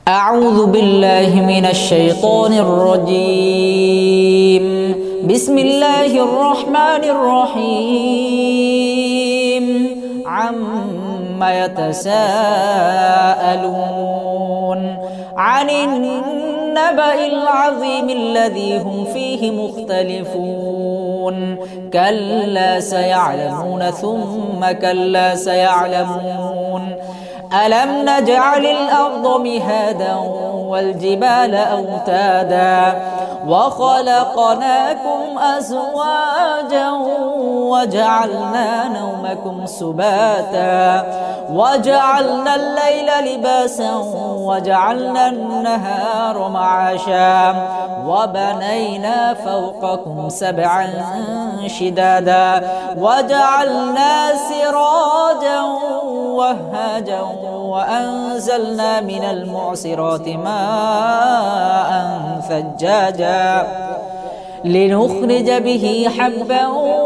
أعوذ بالله من الشيطان الرجيم. بسم الله الرحمن الرحيم. عما يتساءلون عن النبأ العظيم الذي هم فيه مختلفون. كلا سيعلمون ثم كلا سيعلمون. ألم نجعل الأرض مهادا والجبال أوتادا وخلقناكم أزواجا وجعلنا نومكم سباتا وجعلنا الليل لباسا وجعلنا النهار معاشا وبنينا فوقكم سبعا شدادا وجعلنا سراجا وهاجا وأنزلنا من المعصرات ماء ثجاجا لنخرج به حبا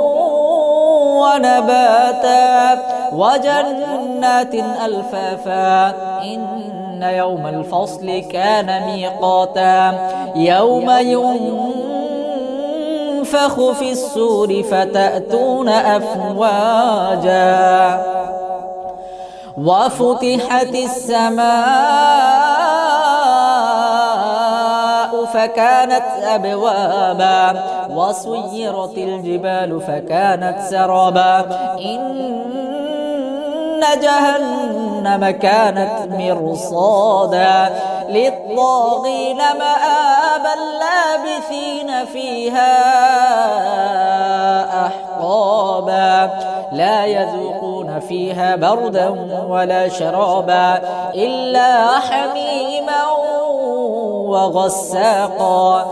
ونباتا وجنات ألفافا. إن يوم الفصل كان ميقاتا يوم ينفخ في الصور فتأتون أفواجا وفتحت السماء فكانت أبوابا وسيرت الجبال فكانت سرابا. إن جهنم كانت مرصادا للطاغين مآبا لابثين فيها أحقابا لا يذوقون فيها بردا ولا شرابا إلا حميما وغساقا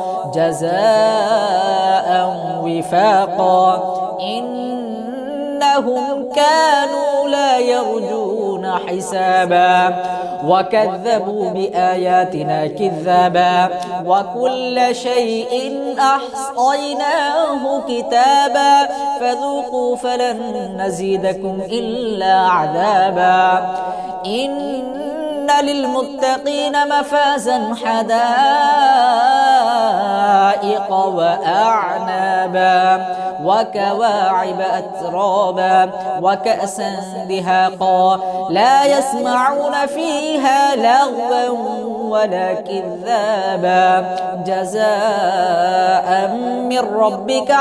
جزاء وفاقا. إنهم كانوا لا يرجون حسابا وكذبوا بآياتنا كذابا وكل شيء أحصيناه كتابا فذوقوا فلن نزيدكم إلا عذابا. إن للمتقين مفازا حدائق وأعنابا وكواعب أترابا وكأسا دهاقا لا يسمعون فيها لغوا ولا كذابا جزاء من ربك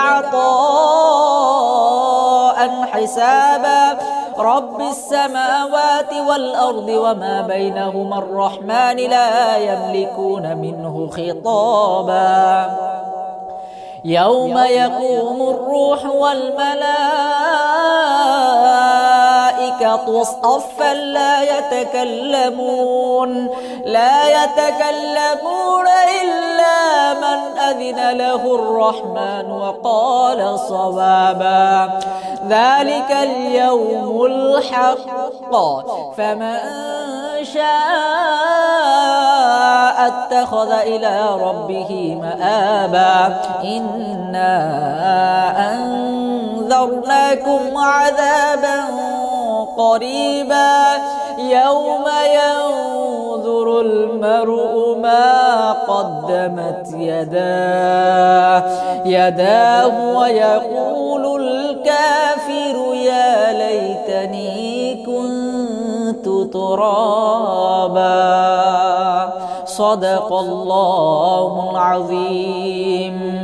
عطاء حسابا. رب السماوات والأرض وما بينهما الرحمن لا يملكون منه خطابا. يوم يقوم الروح والملائكة صفا لا يتكلمون إلا من أذن له الرحمن وقال صوابا. ذلك اليوم الحق فمن شاء اتخذ إلى ربه مآبا. إنا أنذرناكم عذابا قريبا يوم ينظر المرء ما قدمت يداه ويقول الكافر يا ليتني كنت ترابا. صدق الله العظيم.